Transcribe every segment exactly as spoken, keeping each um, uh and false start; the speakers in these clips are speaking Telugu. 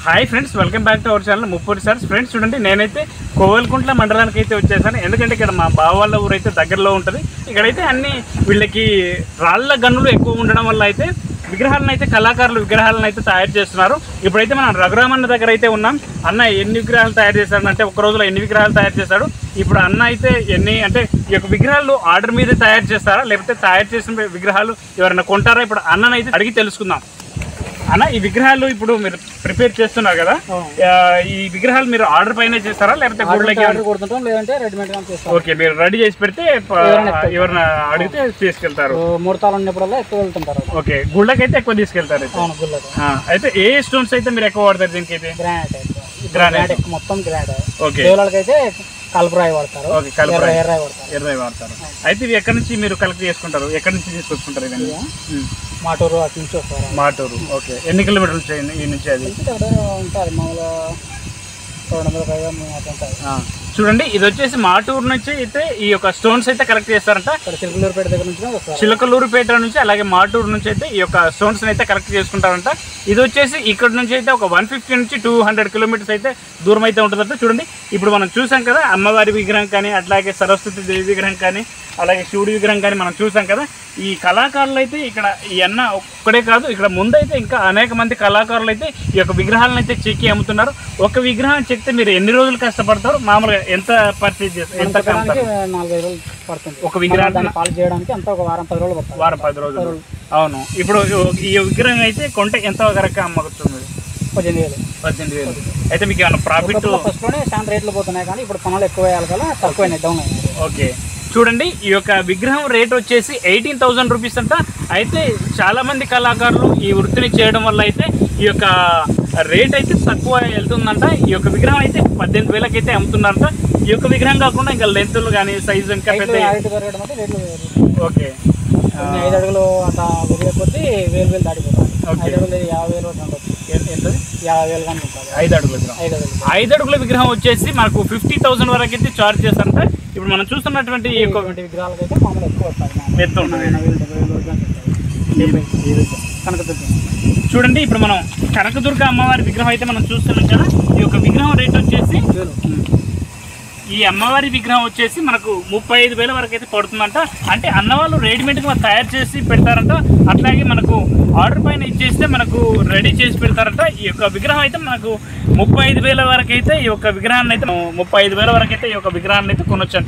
Hi friends, welcome back to our channel Muppuri సార్స్. ఫ్రెండ్స్ చూడండి, నేనైతే కోవెలకుంట్ల మండలానికి అయితే వచ్చేసాను. ఎందుకంటే ఇక్కడ మా బావ వాళ్ళ ఊరైతే దగ్గరలో ఉంటుంది. ఇక్కడైతే అన్ని వీళ్ళకి రాళ్ళ గన్నులు ఎక్కువ ఉండడం వల్ల అయితే విగ్రహాలను అయితే కళాకారులు విగ్రహాలను అయితే తయారు చేస్తున్నారు. ఇప్పుడైతే మనం రఘురామన్న దగ్గర అయితే ఉన్నాం. అన్న ఎన్ని విగ్రహాలు తయారు చేశాడు అంటే ఒక రోజులో ఎన్ని విగ్రహాలు తయారు చేశాడు. ఇప్పుడు అన్న అయితే ఎన్ని అంటే ఈ యొక్క విగ్రహాలు ఆర్డర్ మీద తయారు చేస్తారా, లేకపోతే తయారు చేసిన విగ్రహాలు ఎవరైనా కొంటారా, ఇప్పుడు అన్ననైతే అడిగి తెలుసుకుందాం. అన్న, ఈ విగ్రహాలు ఇప్పుడు మీరు ప్రిపేర్ చేస్తున్నారు కదా, ఈ విగ్రహాలు మీరు ఆర్డర్ పైన చేస్తారా లేకపోతే ఓకే మీరు రెడీ చేసి పెడితే ఎవరైనా అడిగితే తీసుకెళ్తారు? ముహూర్తాలు ఉన్నప్పుడల్లా ఎక్కువ వెళ్తుంటారు. ఓకే, గుళ్ళకి అయితే ఎక్కువ తీసుకెళ్తారు. అయితే ఏ స్టోన్స్ అయితే మీరు ఎక్కువ వాడతారు దీనికి? అయితే గ్రానైట్ మొత్తం గ్రానైట్. ఓకే, అయితే కలుపురాయి వాడతారు. ఓకే, కలుపురాయి ఎర్రాయి వాడతారు. అయితే ఇవి ఎక్కడి నుంచి మీరు కలెక్ట్ చేసుకుంటారు, ఎక్కడి నుంచి తీసుకొచ్చుకుంటారు? ఇవన్నీ మాటూరు అటు నుంచి వస్తారు. మాటూరు. ఓకే, ఎన్ని కిలోమీటర్లు నుంచి ఈ నుంచి? అది ఉంటుంది మామూలుగా రెండు వందల పైగా ఉంటుంది. చూడండి, ఇది వచ్చేసి మాటూరు నుంచి అయితే ఈ యొక్క స్టోన్స్ అయితే కలెక్ట్ చేస్తారంట. చిలకలూరుపేట దగ్గర నుంచి వస్తారు. చిలకలూరుపేట నుంచి అలాగే మాటూరు నుంచి అయితే ఈ యొక్క స్టోన్స్ అయితే కలెక్ట్ చేసుకుంటారంట. ఇది వచ్చేసి ఇక్కడ నుంచి అయితే ఒక వన్ ఫిఫ్టీ నుంచి టూ హండ్రెడ్ కిలోమీటర్స్ అయితే దూరం అయితే ఉంటుందంట. చూడండి, ఇప్పుడు మనం చూసాం కదా అమ్మవారి విగ్రహం కానీ, అట్లాగే సరస్వతి దేవి విగ్రహం కానీ, అలాగే శివుడి విగ్రహం కానీ మనం చూసాం కదా. ఈ కళాకారులు అయితే ఇక్కడ ఈ అన్న ఒక్కడే కాదు, ఇక్కడ ముందైతే ఇంకా అనేక మంది కళాకారులు అయితే ఈ యొక్క విగ్రహాలను అయితే చెక్కి అమ్ముతున్నారు. ఒక విగ్రహం చెక్కితే మీరు ఎన్ని రోజులు కష్టపడతారు? మామూలుగా ఎంత పర్చేజ్ చేస్తారు? ఎంత నాలుగైదు రోజులు పడుతుంది ఒక విగ్రహాన్ని పాలు చేయడానికి. అంత ఒక వారం పది రోజులు పడుతుంది. వారం పది రోజులు. అవును. ఇప్పుడు ఈ విగ్రహం అయితే కొంటే ఎంత వరకు అమ్మగలుగుతుంది? పద్దెనిమిది వేలు పద్దెనిమిది వేలు అయితే మీకు ఏమైనా ప్రాఫిట్? ఫస్ట్లోనే చాలా రేట్లు పోతున్నాయి, కానీ ఇప్పుడు పనులు ఎక్కువ వేయాలి కదా, తక్కువైనాయి, డౌన్ అయ్యాయి. ఓకే, చూడండి, ఈ యొక్క విగ్రహం రేట్ వచ్చేసి ఎయిటీన్ థౌజండ్ రూపీస్ అంట. అయితే చాలా మంది కళాకారులు ఈ వృత్తిని చేయడం వల్ల అయితే ఈ యొక్క రేట్ అయితే తక్కువ వెళ్తుందంట. ఈ యొక్క విగ్రహం అయితే పద్దెనిమిది వేలకి అయితే అమ్ముతున్నారంట. ఈ యొక్క విగ్రహం కాకుండా ఇంకా లెంత్లు కానీ సైజు ఇంకా పెద్ద. ఓకే, ఐదు అడుగులు అంత కొద్ది వేలు వేలు దాటిపోతాయి. ఐదు అడుగులు యాభై వేలు ఎంత? యాభై వేలు కానీ ఉంటుంది. ఐదు అడుగుల విగ్రహం ఐదు అడుగుల విగ్రహం వచ్చేసి మనకు ఫిఫ్టీ థౌసండ్ వరకు అయితే చార్జ్ చేస్తారంట. ఇప్పుడు మనం చూస్తున్నటువంటి ఈ యొక్క విగ్రహాలకు అయితే మామూలు ఎక్కువ వస్తాయి, ఎత్తు ఉంటుంది. చూడండి, ఇప్పుడు మనం కనకదుర్గ అమ్మవారి విగ్రహం అయితే మనం చూస్తున్నాం కదా. ఈ యొక్క విగ్రహం రేట్ వచ్చేసి ఈ అమ్మవారి విగ్రహం వచ్చేసి మనకు ముప్పై ఐదు వేల వరకు అయితే పడుతుందంట. అంటే అన్నవాళ్ళు రెడీమేడ్గా తయారు చేసి పెడతారంట. అట్లాగే మనకు ఆర్డర్ పైన ఇచ్చేస్తే మనకు రెడీ చేసి పెడతారంట. ఈ యొక్క విగ్రహం అయితే మనకు ముప్పై ఐదు వేల వరకు అయితే ఈ యొక్క విగ్రహాన్ని అయితే ముప్పై ఐదు వేల వరకు అయితే ఈ యొక్క విగ్రహాన్ని అయితే కొనొచ్చంట.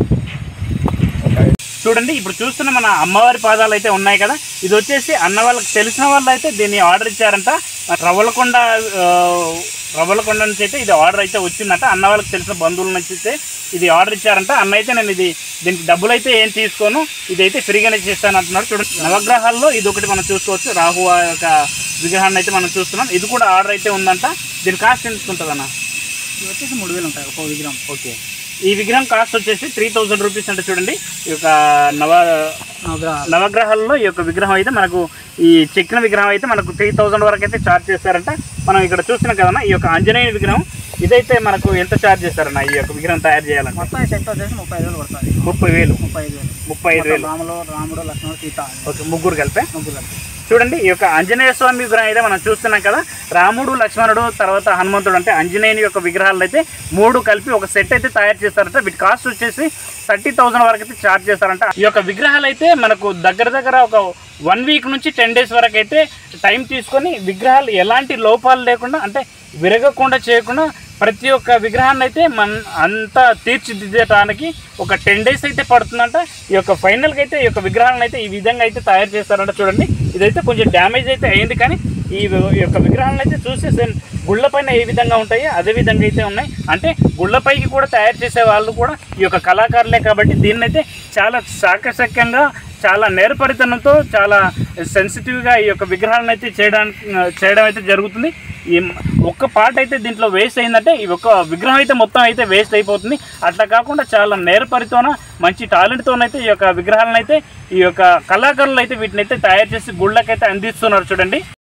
చూడండి, ఇప్పుడు చూస్తున్న మన అమ్మవారి పాదాలు అయితే ఉన్నాయి కదా. ఇది వచ్చేసి అన్న వాళ్ళకి తెలిసిన వాళ్ళు అయితే దీన్ని ఆర్డర్ ఇచ్చారంట. రవ్వలకొండ రవ్వలకొండ నుంచి అయితే ఇది ఆర్డర్ అయితే వచ్చిందంట. అన్న వాళ్ళకి తెలిసిన బంధువుల నుంచి అయితే ఇది ఆర్డర్ ఇచ్చారంట. అన్న అయితే నేను ఇది దీనికి డబ్బులు అయితే ఏం తీసుకోను, ఇదైతే ఫ్రీగానే చేస్తాను అంటున్నారు. చూడండి, నవగ్రహాల్లో ఇది ఒకటి మనం చూసుకోవచ్చు. రాహు యొక్క విగ్రహాన్ని అయితే మనం చూస్తున్నాం. ఇది కూడా ఆర్డర్ అయితే ఉందంట. దీని కాస్ట్ ఎంత ఉంటుంది అన్న? ఇది వచ్చేసి మూడు వేలు ఉంటాయి ఒక విగ్రహం. ఓకే, ఈ విగ్రహం కాస్ట్ వచ్చేసి త్రీ థౌజండ్ రూపీస్ అంటే. చూడండి, ఈ యొక్క నవ నవగ్రహాల్లో ఈ యొక్క విగ్రహం అయితే మనకు ఈ చెక్కిన విగ్రహం అయితే మనకు త్రీ థౌజండ్ వరకు అయితే ఛార్జ్ చేస్తారంట. మనం ఇక్కడ చూస్తున్నాం కదన్నా, ఈ యొక్క ఆంజనేయ విగ్రహం ఇదైతే మనకు ఎంత ఛార్జ్ చేస్తారన్న ఈ యొక్క విగ్రహం తయారు చేయాలంటే? మొత్తం సెట్ వచ్చేసి ముప్పై ఐదు వేలు పడుతుంది. ముప్పై వేలు ముప్పై ఐదు వేలు ముప్పై ఐదు వేలు రాముడు రాముడు లక్ష్మణుడు సీత. ఓకే, ముగ్గురు కలిపే. ముగ్గురు కలిపి. చూడండి, ఈ యొక్క ఆంజనేయ స్వామి విగ్రహం అయితే మనం చూస్తున్నాం కదా. రాముడు, లక్ష్మణుడు, తర్వాత హనుమంతుడు అంటే ఆంజనేయుని యొక్క విగ్రహాలు అయితే మూడు కలిపి ఒక సెట్ అయితే తయారు చేస్తారంట. వీటి కాస్ట్ వచ్చేసి థర్టీ థౌసండ్ వరకు అయితే ఛార్జ్ చేస్తారంట. ఈ యొక్క విగ్రహాలు అయితే మనకు దగ్గర దగ్గర ఒక వన్ వీక్ నుంచి టెన్ డేస్ వరకు అయితే టైం తీసుకొని విగ్రహాలు ఎలాంటి లోపాలు లేకుండా అంటే విరగకుండా చేయకుండా ప్రతి ఒక్క విగ్రహాన్ని అయితే మన అంతా తీర్చిదిద్దటానికి ఒక టెన్ డేస్ అయితే పడుతుందంట. ఈ యొక్క ఫైనల్గా అయితే ఈ యొక్క విగ్రహాలను అయితే ఈ విధంగా అయితే తయారు చేస్తారంట. చూడండి, ఇదైతే కొంచెం డ్యామేజ్ అయితే అయింది, కానీ ఈ యొక్క విగ్రహాలను అయితే చూసి గుళ్ళపైన ఏ విధంగా ఉంటాయో అదే విధంగా అయితే ఉన్నాయి. అంటే గుళ్ళపైకి కూడా తయారు చేసే వాళ్ళు కూడా ఈ యొక్క కళాకారులే కాబట్టి దీన్నైతే చాలా చాకచక్యంగా, చాలా నేర్పరితనంతో, చాలా సెన్సిటివ్గా ఈ యొక్క విగ్రహాలను అయితే చేయడానికి చేయడం అయితే జరుగుతుంది. ఈ ఒక్క పార్ట్ అయితే దీంట్లో వేస్ట్ అయిందంటే ఈ ఒక్క విగ్రహం అయితే మొత్తం అయితే వేస్ట్ అయిపోతుంది. అట్లా కాకుండా చాలా నేర్పరితోన మంచి టాలెంట్తోనైతే ఈ యొక్క విగ్రహాలను అయితే ఈ యొక్క కళాకారులు అయితే వీటిని అయితే తయారు చేసి గుళ్ళకైతే అందిస్తున్నారు. చూడండి.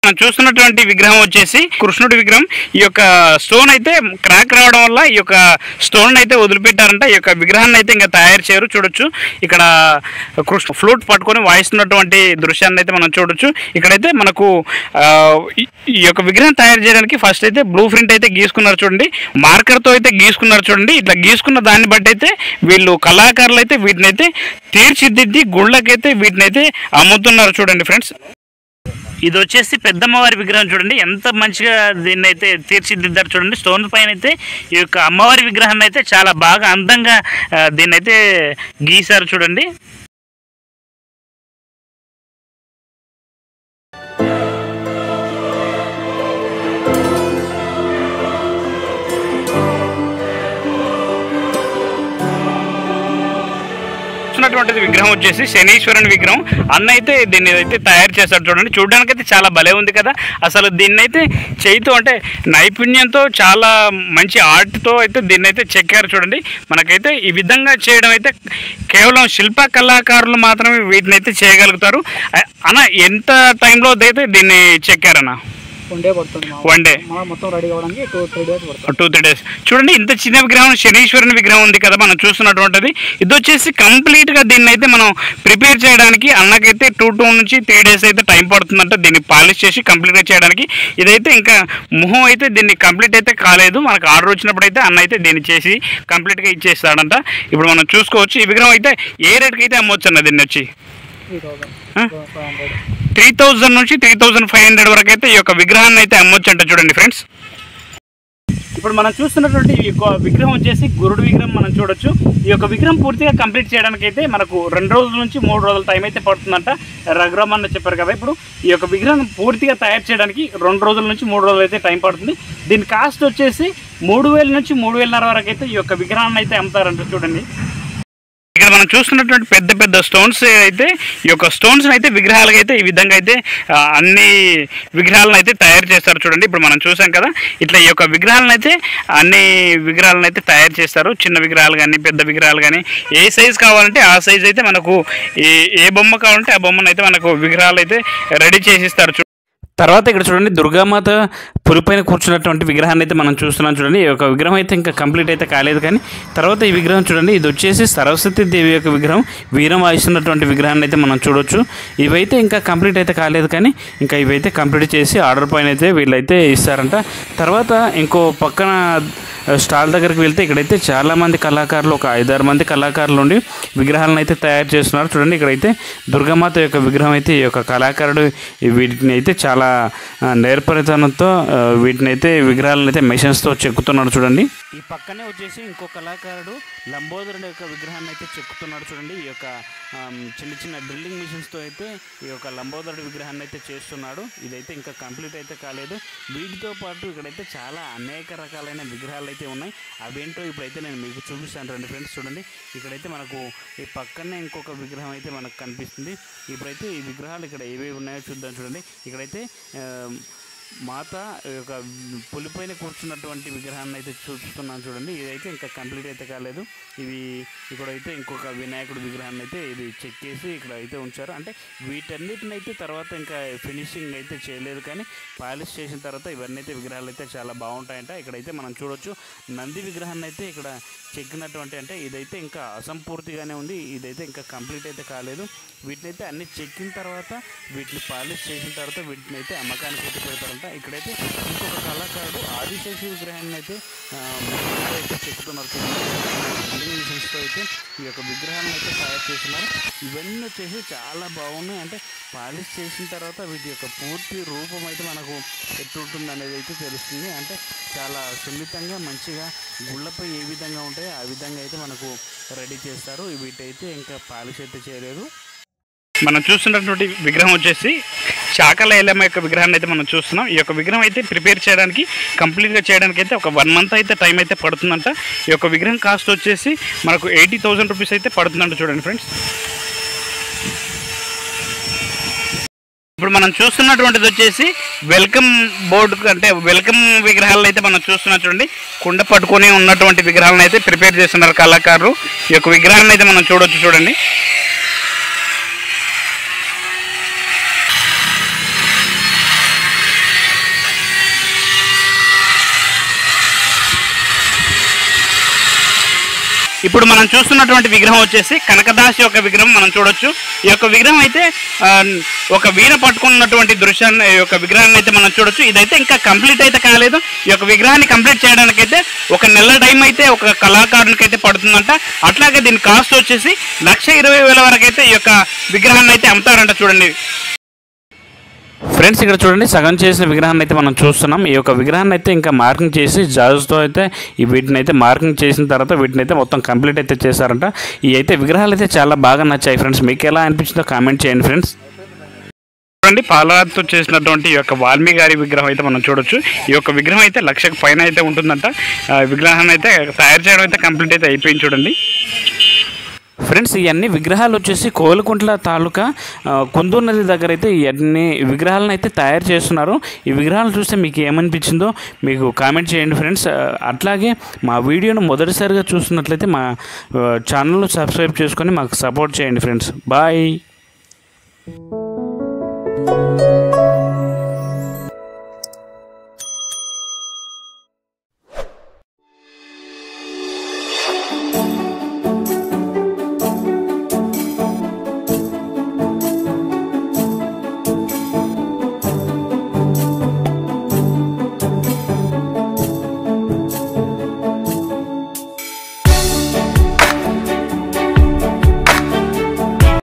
మనం చూస్తున్నటువంటి విగ్రహం వచ్చేసి కృష్ణుడి విగ్రహం. ఈ యొక్క స్టోన్ అయితే క్రాక్ రావడం వల్ల ఈ యొక్క స్టోన్ అయితే వదిలిపెట్టారంట. ఈ యొక్క విగ్రహాన్ని అయితే ఇంకా తయారు చేయరు. చూడొచ్చు ఇక్కడ కృష్ణ ఫ్లూట్ పట్టుకొని వాయిస్తున్నటువంటి దృశ్యాన్ని అయితే మనం చూడొచ్చు. ఇక్కడైతే మనకు ఈ యొక్క విగ్రహం తయారు చేయడానికి ఫస్ట్ అయితే బ్లూ ప్రింట్ అయితే గీసుకున్నారు చూడండి, మార్కర్తో అయితే గీసుకున్నారు చూడండి. ఇట్లా గీసుకున్న దాన్ని బట్టి అయితే వీళ్ళు కళాకారులు అయితే వీటిని అయితే తీర్చిదిద్ది గుళ్ళకైతే వీటిని అయితే అమ్ముతున్నారు చూడండి ఫ్రెండ్స్. ఇది వచ్చేసి పెద్దమ్మవారి విగ్రహం చూడండి, ఎంత మంచిగా దీన్ని అయితే తీర్చిదిద్దారు చూడండి. స్టోన్ పైన అయితే ఈ యొక్క అమ్మవారి విగ్రహాన్ని అయితే చాలా బాగా అందంగా దీన్ని అయితే గీశారు చూడండి. విగ్రహం వచ్చేసి శనీశ్వరుని విగ్రహం. అన్న అయితే దీన్ని అయితే తయారు చేశాడు చూడండి. చూడడానికి అయితే చాలా భలే ఉంది కదా. అసలు దీన్ని అయితే చేయితో అంటే నైపుణ్యంతో చాలా మంచి ఆర్ట్తో అయితే దీన్ని అయితే చెక్కారు చూడండి. మనకైతే ఈ విధంగా చేయడం అయితే కేవలం శిల్ప కళాకారులు మాత్రమే వీటిని అయితే చేయగలుగుతారు. అన్న ఎంత టైంలో అయితే దీన్ని చెక్కారన్న? వన్ డే పడుతుంది. వన్ డే మొత్తం రెడీ అవ్వడానికి టూ త్రీ డేస్ పడుతుంది. టూ త్రీ డేస్ చూడండి. ఇంత చిన్న విగ్రహం శనీశ్వరుని విగ్రహం ఉంది కదా మనం చూస్తున్నటువంటిది. ఇది వచ్చేసి కంప్లీట్గా దీన్ని అయితే మనం ప్రిపేర్ చేయడానికి అన్నకైతే టూ టూ నుంచి త్రీ డేస్ అయితే టైం పడుతుందంట దీన్ని పాలిష్ చేసి కంప్లీట్గా చేయడానికి. ఇదైతే ఇంకా మొహం అయితే దీన్ని కంప్లీట్ అయితే కాలేదు. మనకు ఆర్డర్ వచ్చినప్పుడు అయితే అన్న అయితే దీన్ని చేసి కంప్లీట్గా ఇచ్చేస్తాడంట. ఇప్పుడు మనం చూసుకోవచ్చు. ఈ విగ్రహం అయితే ఏ రేట్కి అయితే అమ్మవచ్చు అన్న దీన్ని వచ్చి? త్రీ థౌజండ్ నుంచి త్రీ థౌజండ్ ఫైవ్ హండ్రెడ్ వరకు అయితే ఈ యొక్క విగ్రహాన్ని అయితే అమ్మొచ్చు అంట చూడండి ఫ్రెండ్స్. ఇప్పుడు మనం చూస్తున్నటువంటి ఈ యొక్క విగ్రహం వచ్చేసి గురుడు విగ్రహం మనం చూడొచ్చు. ఈ యొక్క విగ్రహం పూర్తిగా కంప్లీట్ చేయడానికి అయితే మనకు రెండు రోజుల నుంచి మూడు రోజుల టైం అయితే పడుతుందంట. రఘురామ్ అన్న చెప్పారు కదా. ఇప్పుడు ఈ యొక్క విగ్రహం పూర్తిగా తయారు చేయడానికి రెండు రోజుల నుంచి మూడు రోజులు అయితే టైం పడుతుంది. దీని కాస్ట్ వచ్చేసి మూడు వేల నుంచి మూడు వేలన్నర వరకు అయితే ఈ యొక్క విగ్రహాన్ని అయితే అమ్ముతారంట చూడండి. ఇక్కడ మనం చూస్తున్నటువంటి పెద్ద పెద్ద స్టోన్స్ అయితే ఈ యొక్క స్టోన్స్ అయితే విగ్రహాలకు అయితే ఈ విధంగా అయితే అన్ని విగ్రహాలను అయితే తయారు చేస్తారు చూడండి. ఇప్పుడు మనం చూసాం కదా, ఇట్లా ఈ యొక్క విగ్రహాలను అయితే అన్ని విగ్రహాలను అయితే తయారు చేస్తారు. చిన్న విగ్రహాలు కానీ పెద్ద విగ్రహాలు కానీ ఏ సైజు కావాలంటే ఆ సైజు అయితే మనకు ఏ ఏ బొమ్మ కావాలంటే ఆ బొమ్మను అయితే మనకు విగ్రహాలు అయితే రెడీ చేసిస్తారు. తర్వాత ఇక్కడ చూడండి దుర్గామాత పులిపైన కూర్చున్నటువంటి విగ్రహాన్ని అయితే మనం చూస్తున్నాం చూడండి. ఈ యొక్క విగ్రహం అయితే ఇంకా కంప్లీట్ అయితే కాలేదు. కానీ తర్వాత ఈ విగ్రహం చూడండి, ఇది వచ్చేసి సరస్వతి దేవి యొక్క విగ్రహం, వీరం వాయిస్తున్నటువంటి విగ్రహాన్ని అయితే మనం చూడొచ్చు. ఇవైతే ఇంకా కంప్లీట్ అయితే కాలేదు. కానీ ఇంకా ఇవైతే కంప్లీట్ చేసి ఆర్డర్ పైన అయితే వీళ్ళైతే ఇస్తారంట. తర్వాత ఇంకో పక్కన స్టాల్ దగ్గరికి వెళ్తే ఇక్కడైతే చాలామంది కళాకారులు, ఒక ఐదారు మంది కళాకారులు ఉండి విగ్రహాలను అయితే తయారు చేస్తున్నారు చూడండి. ఇక్కడైతే దుర్గామాత యొక్క విగ్రహం అయితే ఈ యొక్క కళాకారుడు వీటిని అయితే చాలా నేర్పరితనంతో వీటిని అయితే విగ్రహాలను అయితే మెషిన్స్తో చెక్కుతున్నాడు చూడండి. ఈ పక్కనే వచ్చేసి ఇంకో కళాకారుడు లంబోదరుడు యొక్క విగ్రహాన్ని అయితే చెక్కుతున్నాడు చూడండి. ఈ యొక్క చిన్న చిన్న డ్రిల్లింగ్ మిషన్స్తో అయితే ఈ యొక్క లంబోదరుడు విగ్రహాన్ని అయితే చేస్తున్నాడు. ఇదైతే ఇంకా కంప్లీట్ అయితే కాలేదు. వీటితో పాటు ఇక్కడైతే చాలా అనేక రకాలైన విగ్రహాలు అయితే ఉన్నాయి. అవేంటో ఇప్పుడైతే నేను మీకు చూపిస్తాను రండి ఫ్రెండ్స్. చూడండి ఇక్కడైతే మనకు ఈ పక్కనే ఇంకొక విగ్రహం అయితే మనకు కనిపిస్తుంది. ఇప్పుడైతే ఈ విగ్రహాలు ఇక్కడ ఏవేవి ఉన్నాయో చూద్దాం చూడండి. ఇక్కడైతే మాత యొక్క పులిపైన కూర్చున్నటువంటి విగ్రహాన్ని అయితే చూస్తున్నాను చూడండి. ఇదైతే ఇంకా కంప్లీట్ అయితే కాలేదు. ఇవి ఇక్కడైతే ఇంకొక వినాయకుడి విగ్రహాన్ని అయితే ఇది చెక్కేసి ఇక్కడ అయితే ఉంచారు. అంటే వీటన్నిటిని అయితే తర్వాత ఇంకా ఫినిషింగ్ అయితే చేయలేదు. కానీ పాలిష్ చేసిన తర్వాత ఇవన్నీ అయితే విగ్రహాలు అయితే చాలా బాగుంటాయంట. ఇక్కడైతే మనం చూడొచ్చు నంది విగ్రహాన్ని అయితే ఇక్కడ చెక్కినటువంటి, అంటే ఇదైతే ఇంకా అసంపూర్తిగానే ఉంది. ఇదైతే ఇంకా కంప్లీట్ అయితే కాలేదు. వీటిని అయితే అన్ని చెక్కిన తర్వాత వీటిని పాలిష్ చేసిన తర్వాత వీటిని అయితే అమ్మకానికి అయితే పెడతారంట. ఇక్కడైతే ఇంకొక కళాకారుడు ఆదిశేషి విగ్రహాన్ని అయితే అయితే చెక్కుతున్నారు. మిషన్స్తో అయితే ఈ యొక్క విగ్రహాలను అయితే తయారు చేస్తున్నారు. ఇవన్నీ వచ్చేసి చాలా బాగున్నాయి. అంటే పాలిష్ చేసిన తర్వాత వీటి యొక్క పూర్తి రూపం అయితే మనకు ఎట్టుంటుంది అనేది అయితే తెలుస్తుంది. అంటే చాలా సున్నితంగా మంచిగా గుళ్ళపై ఏ విధంగా ఉంటాయో ఆ విధంగా అయితే మనకు రెడీ చేస్తారు. వీటైతే ఇంకా పాలిష్ అయితే చేయలేదు. మనం చూస్తున్నటువంటి విగ్రహం వచ్చేసి చాకల ఎల్లమ్మ యొక్క విగ్రహాన్ని అయితే మనం చూస్తున్నాం. ఈ యొక్క విగ్రహం అయితే ప్రిపేర్ చేయడానికి కంప్లీట్గా చేయడానికి అయితే ఒక వన్ మంత్ అయితే టైం అయితే పడుతుందంట. ఈ యొక్క విగ్రహం కాస్ట్ వచ్చేసి మనకు ఎయిటీ థౌజండ్ రూపీస్ అయితే పడుతుందంట చూడండి ఫ్రెండ్స్. ఇప్పుడు మనం చూస్తున్నటువంటిది వచ్చేసి వెల్కమ్ బోర్డు, అంటే వెల్కమ్ విగ్రహాలను అయితే మనం చూస్తున్నాం చూడండి. కుండ పట్టుకొని ఉన్నటువంటి విగ్రహాలను అయితే ప్రిపేర్ చేస్తున్నారు కళాకారులు. ఈ యొక్క విగ్రహాన్ని అయితే మనం చూడవచ్చు చూడండి. ఇప్పుడు మనం చూస్తున్నటువంటి విగ్రహం వచ్చేసి కనకదాస్ యొక్క విగ్రహం మనం చూడొచ్చు. ఈ యొక్క విగ్రహం అయితే ఒక వీణ పట్టుకున్నటువంటి దృశ్యాన్ని ఈ యొక్క విగ్రహాన్ని అయితే మనం చూడొచ్చు. ఇదైతే ఇంకా కంప్లీట్ అయితే కాలేదు. ఈ యొక్క విగ్రహాన్ని కంప్లీట్ చేయడానికి అయితే ఒక నెల టైం అయితే ఒక కళాకారునికి అయితే పడుతుందంట. అట్లాగే దీని కాస్ట్ వచ్చేసి లక్ష ఇరవై వేల వరకు అయితే ఈ యొక్క విగ్రహాన్ని అయితే అమ్ముతారంట. చూడండి ఫ్రెండ్స్, ఇక్కడ చూడండి సగం చేసిన విగ్రహాన్ని అయితే మనం చూస్తున్నాం. ఈ యొక్క విగ్రహాన్ని అయితే ఇంకా మార్కింగ్ చేసి జాజ్తో అయితే ఈ వీటిని అయితే మార్కింగ్ చేసిన తర్వాత వీటిని అయితే మొత్తం కంప్లీట్ అయితే చేశారంట. ఈ అయితే విగ్రహాలు అయితే చాలా బాగా నచ్చాయి ఫ్రెండ్స్. మీకు ఎలా అనిపించిందో కామెంట్ చేయండి ఫ్రెండ్స్. చూడండి పాలరాతితో చేసినటువంటి ఈ యొక్క వాల్మీకి గారి విగ్రహం అయితే మనం చూడొచ్చు. ఈ యొక్క విగ్రహం అయితే లక్షకు పైన అయితే ఉంటుందంట. విగ్రహాన్ని అయితే తయారు చేయడం అయితే కంప్లీట్ అయితే అయిపోయింది. చూడండి ఫ్రెండ్స్, ఇవన్నీ విగ్రహాలు వచ్చేసి కోలుకుంట్ల తాలూకా కుందూరు నది దగ్గర అయితే ఇవన్నీ విగ్రహాలను అయితే తయారు చేస్తున్నారు. ఈ విగ్రహాలు చూస్తే మీకు ఏమనిపించిందో మీకు కామెంట్ చేయండి ఫ్రెండ్స్. అట్లాగే మా వీడియోను మొదటిసారిగా చూస్తున్నట్లయితే మా ఛానల్ను సబ్స్క్రైబ్ చేసుకొని మాకు సపోర్ట్ చేయండి ఫ్రెండ్స్. బాయ్.